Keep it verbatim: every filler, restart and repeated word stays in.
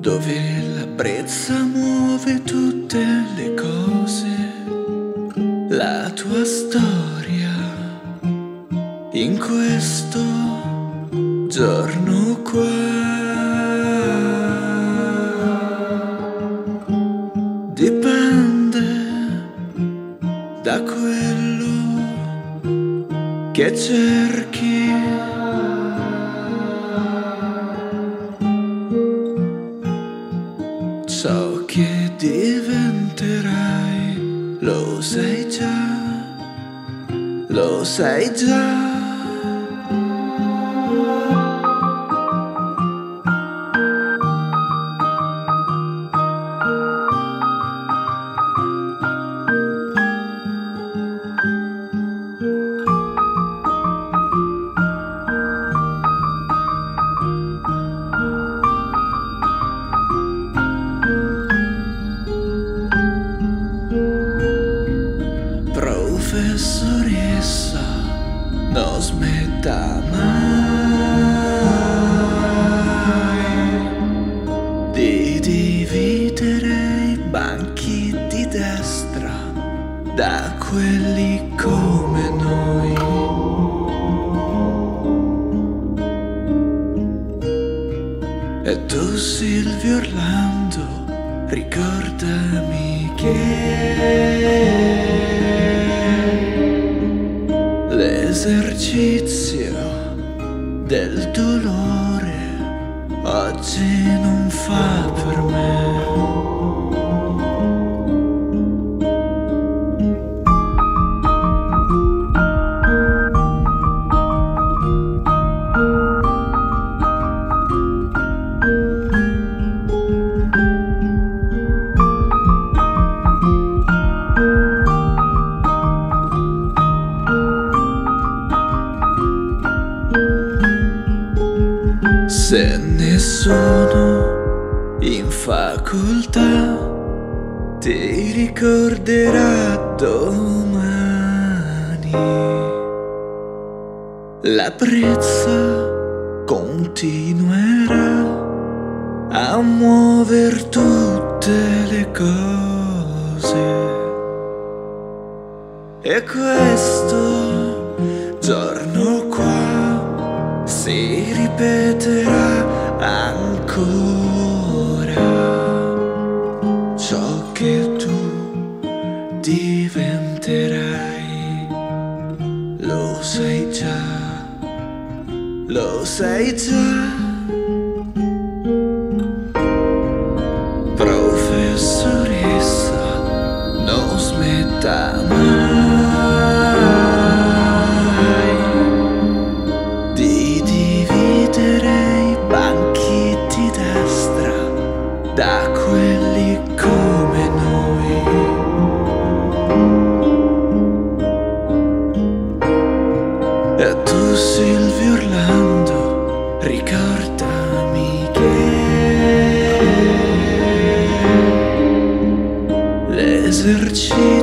dove la brezza muove tutte le cose, la tua storia in questo giorno qua. Dipende da quello che cerchi. Ciò che diventerai lo sai già, lo sai già. Professoressa, non smetta mai di dividere i banchi di destra da quelli come noi. E tu, Silvio Orlando, ricordami che l'esercizio del dolore oggi non fa per me. Se nessuno in facoltà ti ricorderà domani, la brezza continuerà a muover tutte le cose. E questo giorno qua si ripeterà ancora. Ciò che tu diventerai lo sai già, lo sai già. Professoressa, non smetta mai di dividere i banchi di destra da quelli come noi. E tu, Silvio Orlando, ricordami che l'esercizio